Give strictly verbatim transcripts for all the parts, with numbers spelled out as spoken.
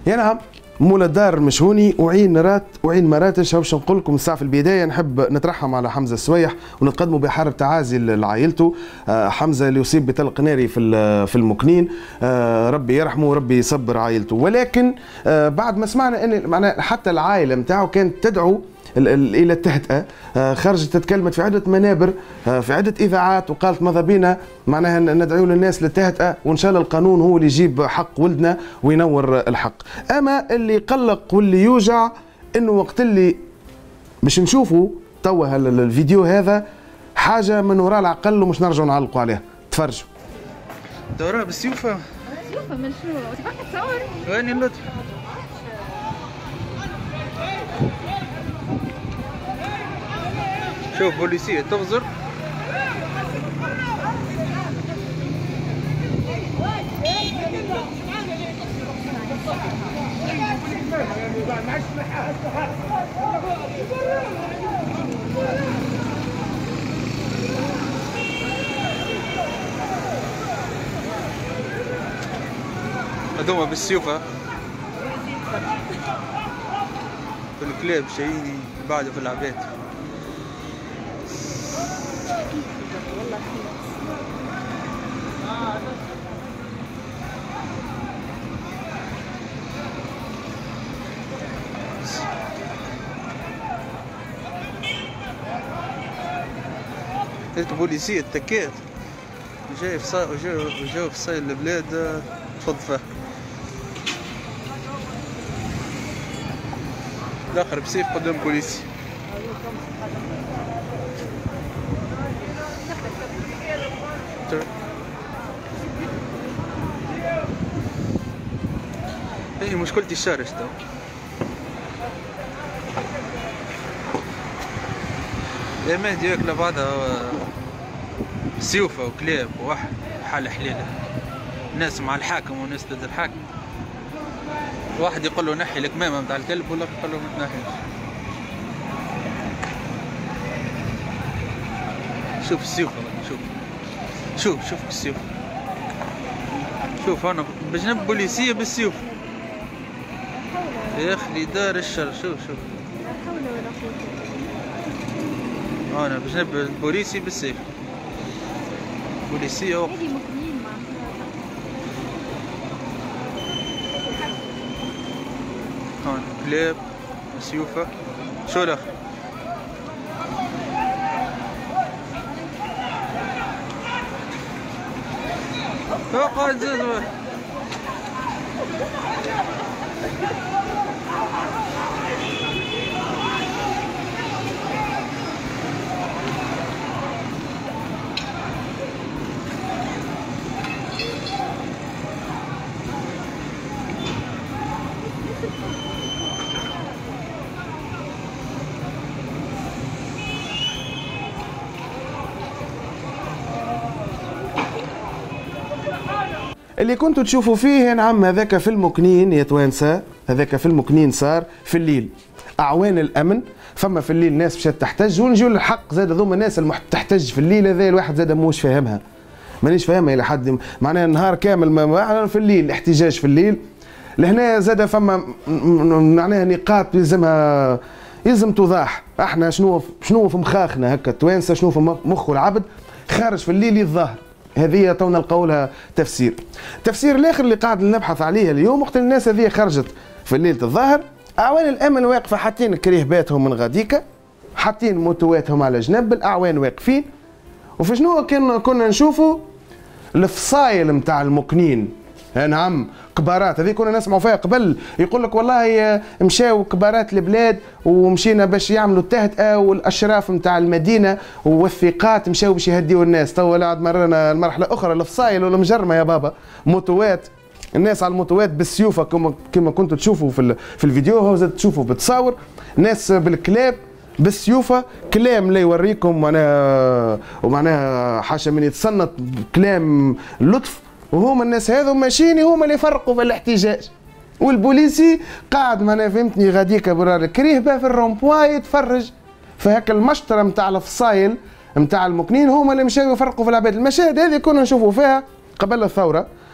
يا نعم، مولا الدار مشهوني وعين رات وعين مراتش. باش نقول لكم الساعه في البدايه نحب نترحم على حمزه السويح ونتقدموا بحرب تعازي لعائلته. حمزه اللي يصيب بطلق ناري في في المكنين، ربي يرحمه وربي يصبر عائلته. ولكن بعد ما سمعنا ان معناها حتى العائله نتاعو كانت تدعو الى التهدئه، خرجت تكلمت في عده منابر في عده اذاعات وقالت ماذا بينا معناها ندعو للناس للتهدئه وان شاء الله القانون هو اللي يجيب حق ولدنا وينور الحق. اما اللي قلق واللي يوجع انه وقت اللي باش نشوفوا توا الفيديو هذا حاجه من وراء العقل ومش نرجعوا نعلقوا عليها. تفرجوا. دورها بالسيوفه. سيوفه من شنو؟ تبقى تصور؟ وين اللطف؟ شوف بوليسية تغزر هذوما بالسيوفة في الكلاب شيء بعده في العباد. هيك بوليسية التكات وجاي في صاي وجاي في صاي البلاد تفض فيها. الاخر بسيف قدام بوليسي. هي مشكلتي الشارع تو. يا مهدي ياكل بعضها سيوفة وكلاب وواحد حال حليلة. ناس مع الحاكم وناس ضد الحاكم. واحد يقول له نحي الكمامة متاع الكلب والاخر يقول له ما تنحيش. شوف السيوفة شوف شوف شوف السيوفة. شوف انا بجنب بوليسية بالسيوف. يا اخي دار الشر. شوف شوف انا بجنب البوليسي بالسيف. بوليسية وقت هون كلاب سيوفة. شو الاخر قاعد زاد اللي كنتوا تشوفوا فيه يا نعم هذاك في المكنين يا توانسه. هذاك في المكنين صار في الليل اعوان الامن. فما في الليل ناس مشات تحتج ونجيو للحق زاد هذوما الناس اللي تحتج في الليل. هذا الواحد زاد موش فاهمها مانيش فاهمها الى حد معناها النهار كامل ما في الليل احتجاج في الليل. لهنا زاد فما معناها نقاط يلزمها يلزم توضح. احنا شنو شنو في مخاخنا هكا التوانسه شنو في مخه العبد خارج في الليل يتظاهر. هذه تو نلقاو لها تفسير. التفسير الاخر اللي قاعد نبحث عليه اليوم وقت الناس هذه خرجت في الليل الظاهر اعوان الامن واقفه حاطين كريهباتهم من غاديكا حاطين موتواتهم على جنب الاعوان واقفين. وفي شنو كنا كنا نشوفوا الفصايل نتاع المكنين. نعم كبارات هذه كنا نسمعوا فيها قبل يقول لك والله مشاو كبارات البلاد ومشينا باش يعملوا التهدئه والاشراف نتاع المدينه والثقات مشاو باش يهديوا الناس. تو بعد مرنا المرحله اخرى الفصايل والمجرمه يا بابا موتوات الناس على الموتوات بالسيوفه كما كما كنتوا تشوفوا في في الفيديو هو زاد تشوفوا بتصاور ناس بالكلاب بالسيوفه. كلام لا يوريكم معناها ومعناها حاشا من يتصنت كلام لطف. وهما الناس هذو ماشيين هما اللي يفرقوا في الاحتجاج والبوليسي قاعد معناها فهمتني غاديك برار كريهبه في الرومبوا يتفرج فهك المشطره نتاع الفصايل نتاع المكنين هما اللي مشاو يفرقوا في العباد. المشاهد هذه كنا نشوفوا فيها قبل الثوره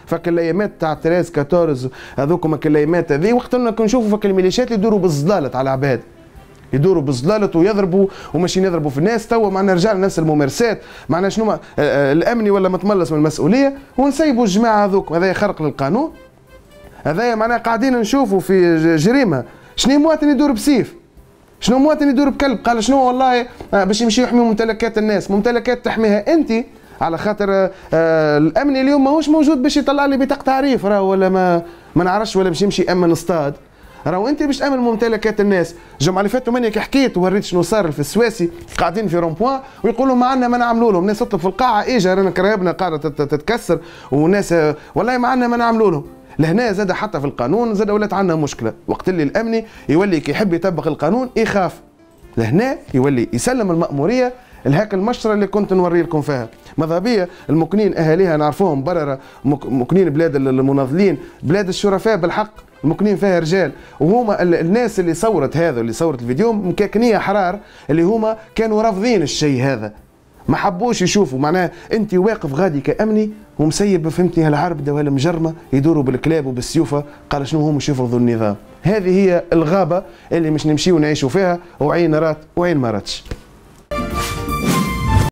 فك الايامات تاع تريز كاتورز هذوكم الايامات هذي وقت كنا نشوفوا فك الميليشيات يدوروا بالزلالة على العباد، يدوروا بالزلالة ويضربوا وماشيين يضربوا في الناس. توا معنا رجع نفس الممارسات، معنا شنو الامني ولا متملص من المسؤوليه ونسيبوا الجماعه هذوك. هذا خرق للقانون، هذا معناها قاعدين نشوفوا في جريمه. شنو مواطن يدور بسيف؟ شنو مواطن يدور بكلب؟ قال شنو والله باش يمشي يحمي ممتلكات الناس. ممتلكات تحميها انت على خاطر آه الامني اليوم ماهوش موجود باش يطلع لي بطاقه تعريف راه ولا ما ما نعرفش ولا باش يمشي يامن اصطاد. راهو انت باش تامن ممتلكات الناس. الجمعه اللي فاتوا ماني كي حكيت ووريت شنو صار في السواسي قاعدين في رومبوان ويقولوا ما عندنا ما نعملوا لهم. ناس تطلب في القاعه اجا رانا كراهبنا قاعده تتكسر وناس والله ما عندنا ما نعملوا لهم. لهنا زاد حتى في القانون زاد ولات عندنا مشكله. وقت اللي الامني يولي كي يحب يطبق القانون يخاف، لهنا يولي يسلم المأموريه لهاك المشره اللي كنت نوري لكم فيها. ماذا بيا المكنين اهاليها نعرفوهم برا، مكنين بلاد المناضلين، بلاد الشرفاء بالحق، المكنين فيها رجال. وهما الناس اللي صورت هذا اللي صورت الفيديو مكاكنيه حرار اللي هما كانوا رافضين الشيء هذا، ما حبوش يشوفوا. معناها انت واقف غادي كامني ومسيب فهمتني هالعربده ولا مجرمه يدوروا بالكلاب وبالسيوفه. قال شنو هم مش يفرضوا النظام. هذه هي الغابه اللي مش نمشيو نعيشوا فيها وعين رات وعين ما راتش.